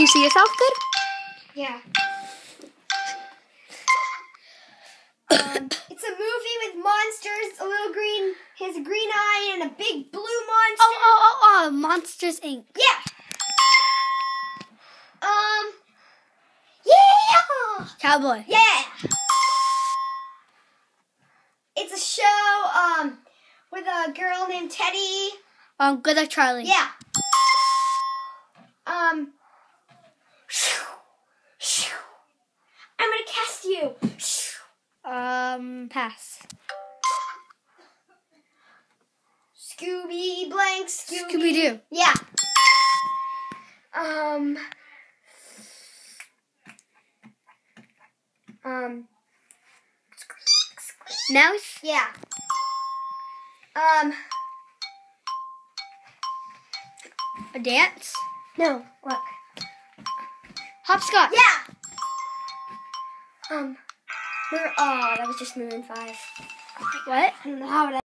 you see yourself good? Yeah. It's a movie with monsters, a little green, his green eye, and a big blue monster. Oh, Monsters, Inc. Yeah. Yeah. Cowboy. Yeah. It's a show, with a girl named Teddy. Good Luck Charlie. Yeah. I'm gonna cast you. Pass. Scooby blank Scooby. Scooby-Doo. Yeah. Mouse. Yeah. A dance. No. Look. Hopscotch. Yeah. That was just Maroon 5. What? I don't know how it